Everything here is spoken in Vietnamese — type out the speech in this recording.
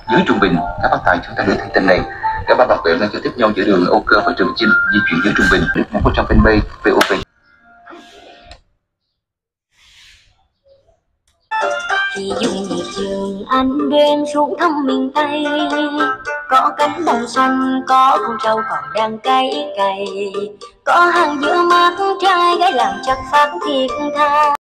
dưới trung bình. Các bác tài chúng ta gửi thông tin này. Cả ba bảo vệ đang cho tiếp nhau giữa đường Âu Cơ và Trường Chinh di chuyển dưới trung bình. Được nhắn vào trong fanpage VOV. Khi dùng nhịp trường anh đưa em xuống thăm miền Tây, có cánh đồng xanh, có con trâu còn đang cày, có hàng dừa mát trái gái làm chất phát thiệt tha.